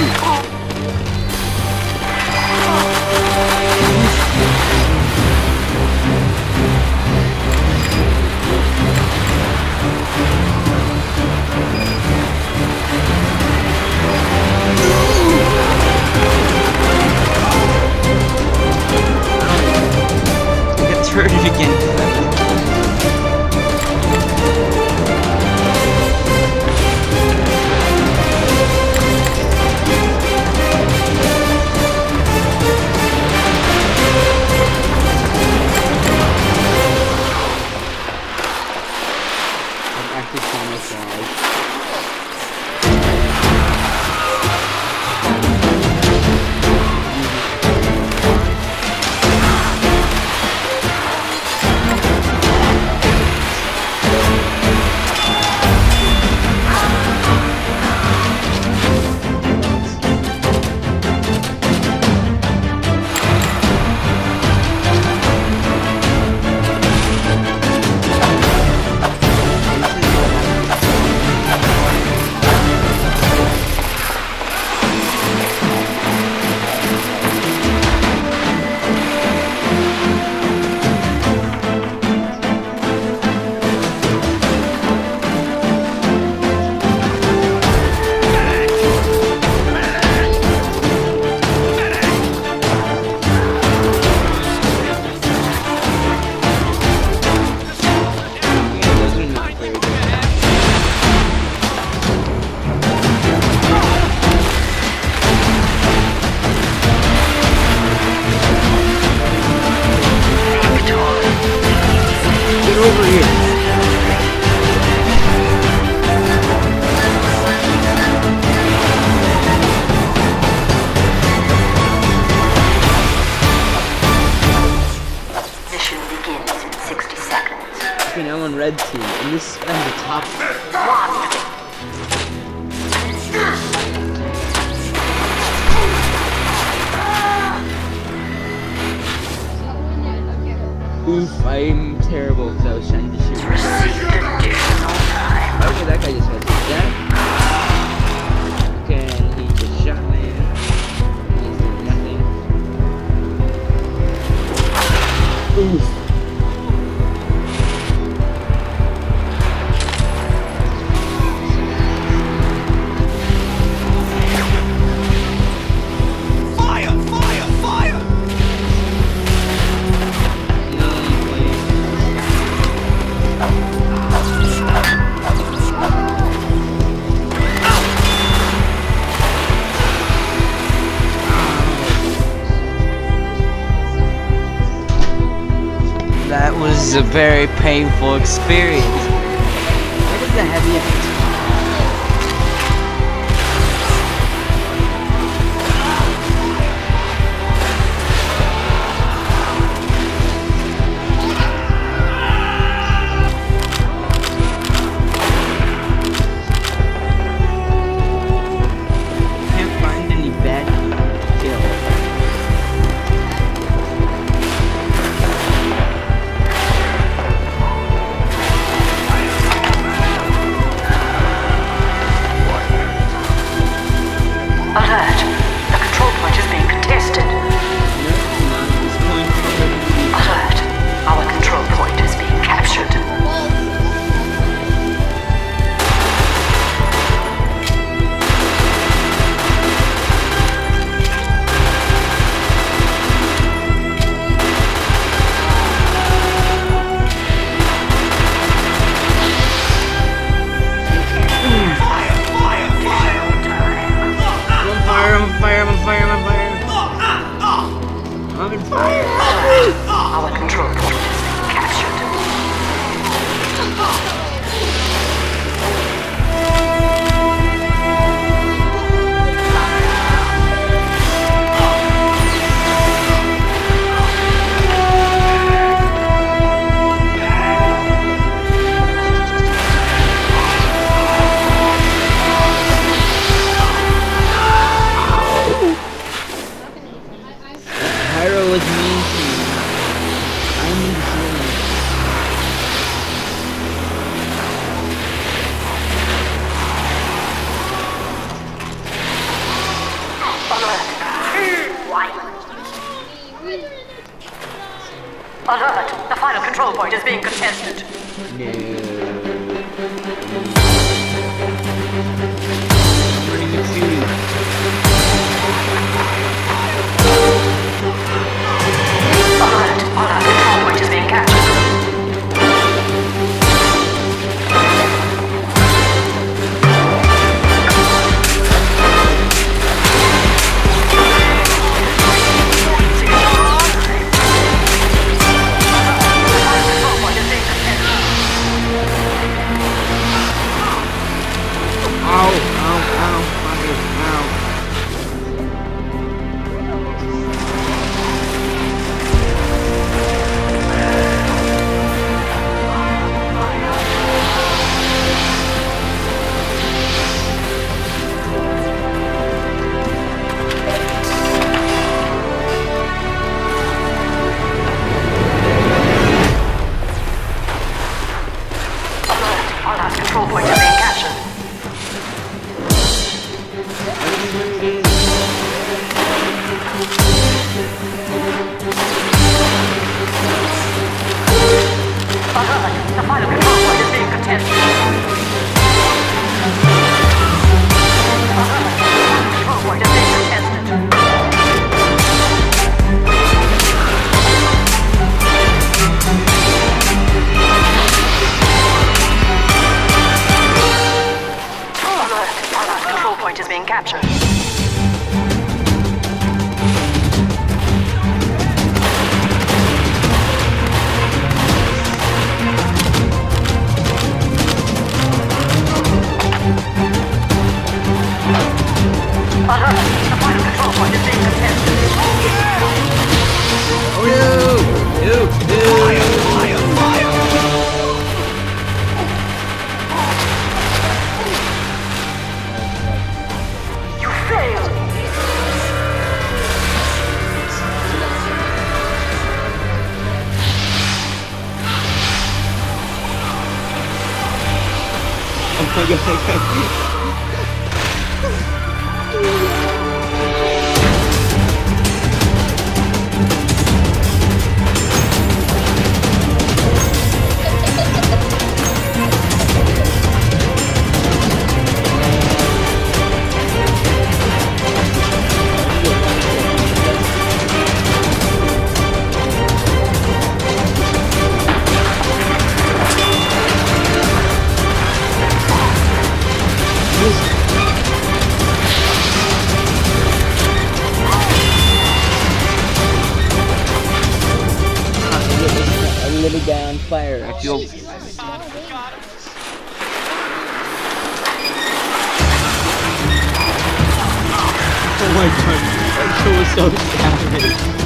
Turn it again. I'm actually trying to fly. Over here. Mission begins in 60 seconds. Okay, now I'm on red team, and this is at the top. Oof, I'm terrible because I was trying to shoot. Okay, that guy just got that. Okay, he just shot me. He's doing nothing. Oof. That was a very painful experience. What is the heaviest? Can't find any bad kills. Alert! The control point is being contested. Alert! Our control point is being captured. Fire him. Alert! The final control point is being contested. No. Pretty good series. Alert! Alert! Control point is being captured. Control point is being captured. The final control point is being contested. Control point is being contested. Control point is being captured. The final control point is being contested. Oh no! Fire! You failed! Oh my god. A little guy on fire. I feel. Oh my god, that show was so savage.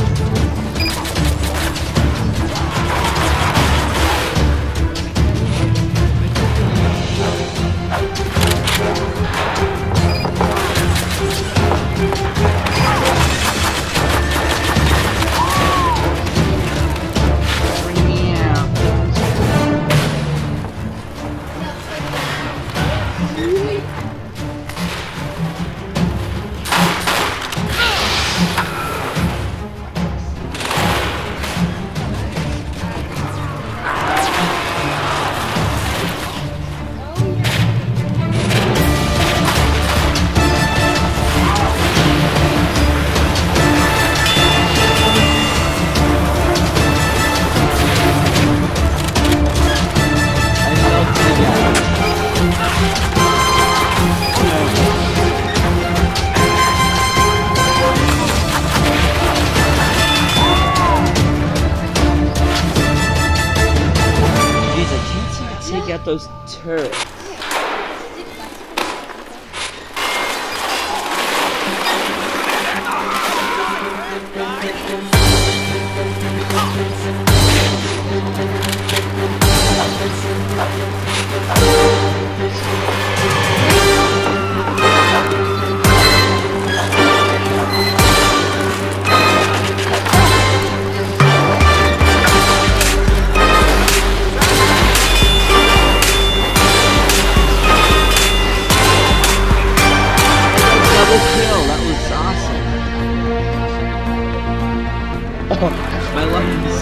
Take out those turrets. My lungs.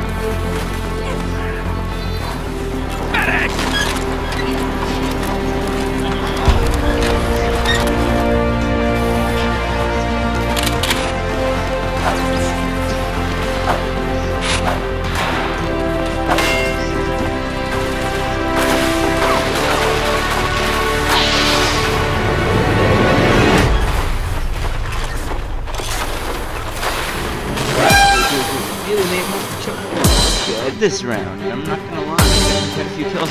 Good this round, I'm not gonna lie, I got quite a few kills.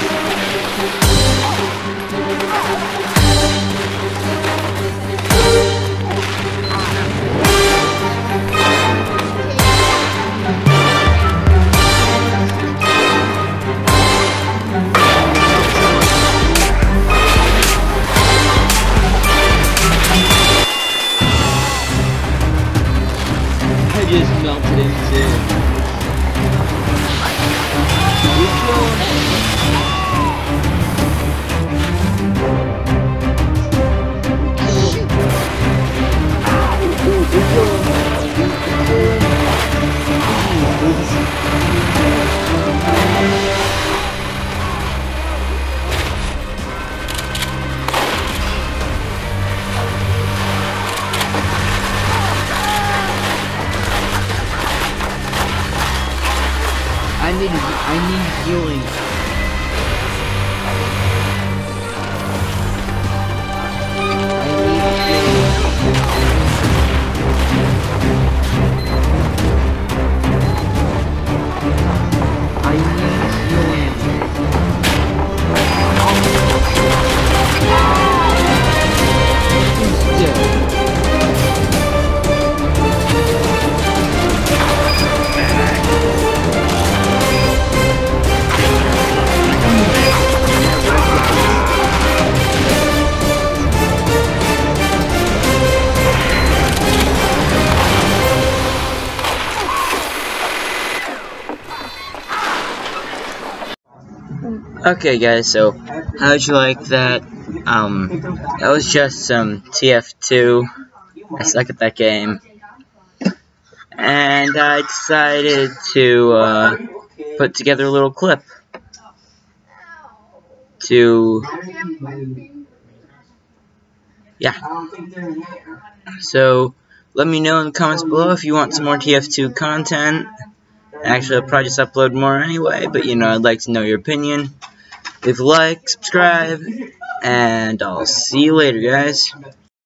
I just melted into I need healing. Okay guys, so how'd you like that? That was just some TF2. I suck at that game. And I decided to put together a little clip to, yeah. So let me know in the comments below if you want some more TF2 content. Actually, I'll probably just upload more anyway, but you know, I'd like to know your opinion. Leave a like, subscribe, and I'll see you later, guys.